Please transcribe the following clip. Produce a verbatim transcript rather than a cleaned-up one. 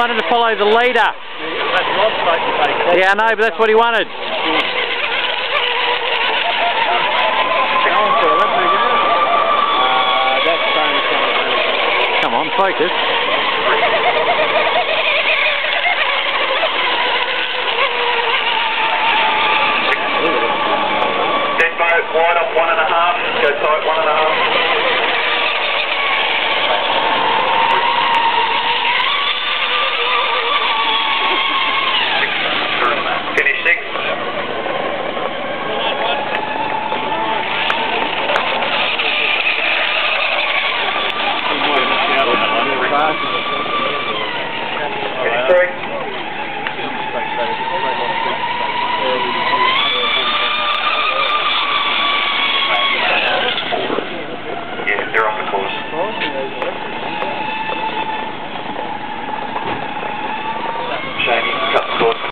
wanted to follow the leader. That's Rob's supposed to take. Yeah, I know, but that's what he wanted. Uh, that's Tony. Come on, focus.